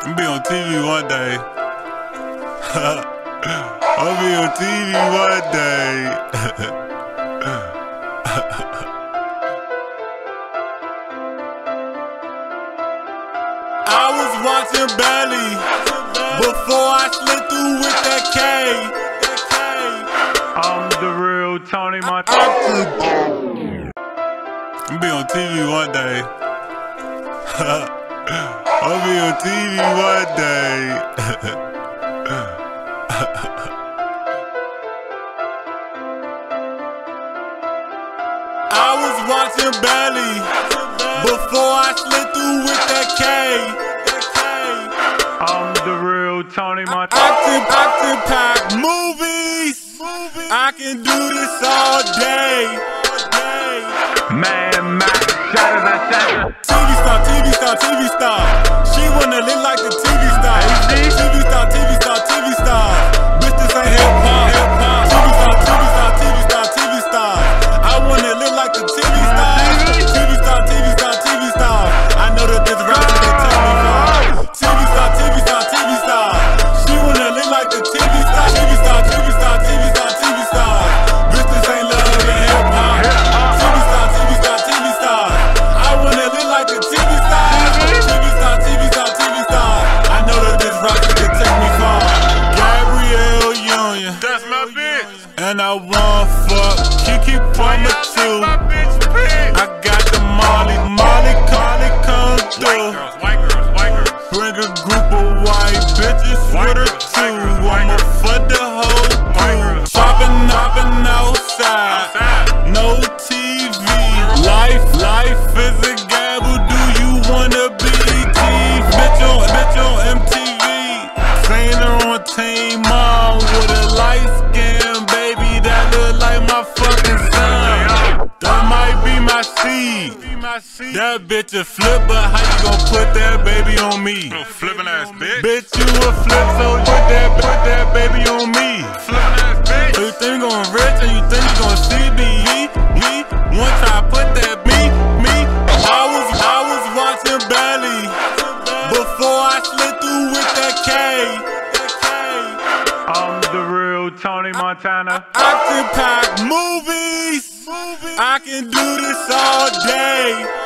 I'll be on TV one day. I'll be on TV one day. I was watching Belly before I slid through with that K. I'm the real Tony Montana. I'll be on TV one day. I'll be on TV one day. I was watching Belly before I slid through with that K. I'm the real Tony Montana. Octopack movies. I can do this all day. Man, shatter that. TV star. She wanna live like the TV star. TV star. Bitch, this ain't hip hop. TV star. I wanna live like the TV star. TV star. I know that this rap is gonna take me far. TV star. She wanna live like the TV star. TV star. Bitch, this ain't love and hip hop. TV star. I wanna live like the TV star. TV star. I know that this rap is gonna take me far. XavierJ713. That's my bitch. And I want fuck Kiki Palmer too. I got the Molly come through. White girls. Bring a group of white bitches with her too. I'ma fuck the whole crew. Shopping outside, no TV. Life is a gamble. Do you wanna be TV? Bitch on MTV. Seen her on Teen Mom with a light skin baby that look like my fucking son. That might be my seed. That bitch a flip, but how you gon' put that baby on me? Flippin' ass bitch. Bitch, you a flip, so put that baby on me. Flippin' ass bitch. So you think I'm rich and you think you gon' see me? Once I put that me. I was watching Belly before I slid through with that K. I'm the real Tony Montana. Octopack movies. I can do this all day.